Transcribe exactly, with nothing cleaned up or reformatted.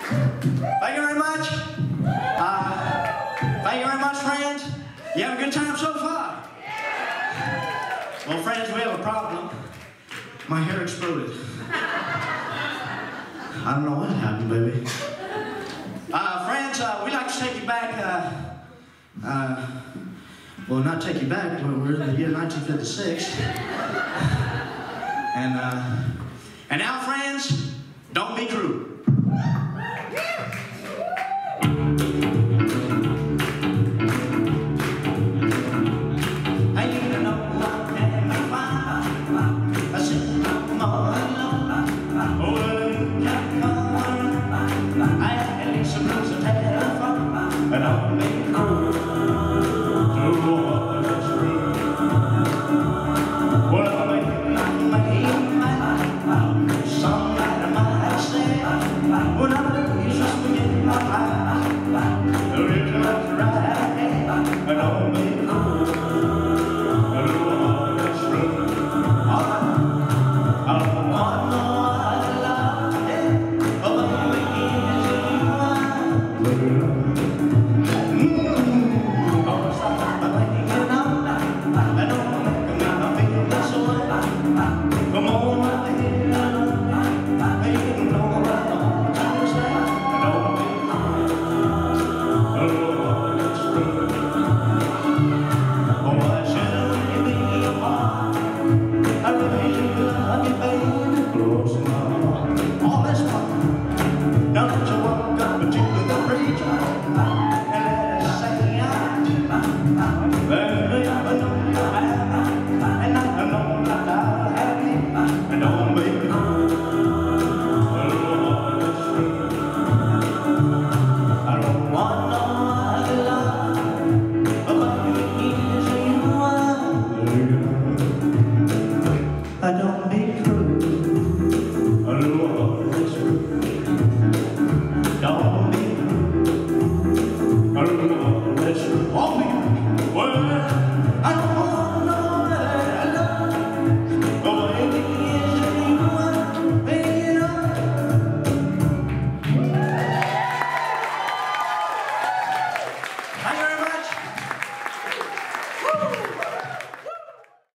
Thank you very much. Uh, thank you very much, friends. You have a good time so far? Well, friends, we have a problem. My hair exploded. I don't know what happened, baby. Uh, friends, uh, we'd like to take you back, uh, uh, well, not take you back, but we're in the year nineteen fifty-six. And, uh, and now, friends, don't be cruel.